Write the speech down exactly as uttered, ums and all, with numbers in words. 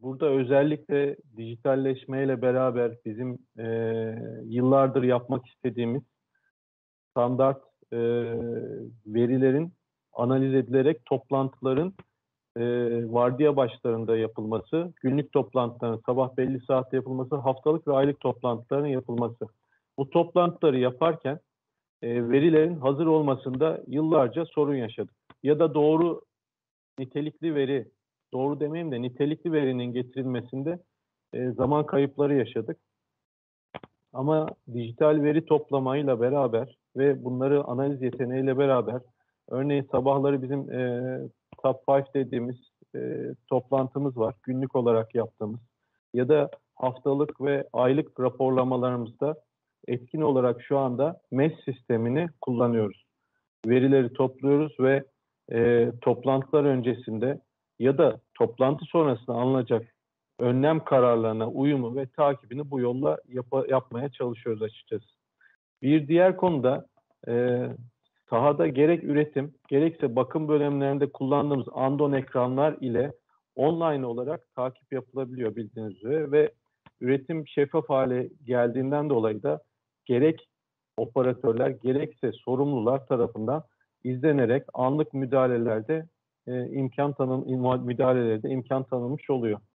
burada özellikle dijitalleşmeyle beraber bizim e, yıllardır yapmak istediğimiz standart e, verilerin analiz edilerek toplantıların e, vardiya başlarında yapılması, günlük toplantıların sabah belli saatte yapılması, haftalık ve aylık toplantıların yapılması. Bu toplantıları yaparken e, verilerin hazır olmasında yıllarca sorun yaşadık. Ya da doğru nitelikli veri, doğru demeyeyim de nitelikli verinin getirilmesinde e, zaman kayıpları yaşadık. Ama dijital veri toplamayla beraber ve bunları analiz yeteneğiyle beraber, örneğin sabahları bizim e, top beş dediğimiz e, toplantımız var, günlük olarak yaptığımız ya da haftalık ve aylık raporlamalarımızda etkin olarak şu anda M E S sistemini kullanıyoruz. Verileri topluyoruz ve e, toplantılar öncesinde ya da toplantı sonrasında alınacak önlem kararlarına uyumu ve takibini bu yolla yap yapmaya çalışıyoruz açıkçası. Bir diğer konuda e, sahada gerek üretim gerekse bakım bölümlerinde kullandığımız andon ekranlar ile online olarak takip yapılabiliyor bildiğiniz üzere ve üretim şeffaf hale geldiğinden dolayı da gerek operatörler gerekse sorumlular tarafından izlenerek anlık müdahalelerde e, imkan tanım müdahalelerde imkan tanınmış oluyor.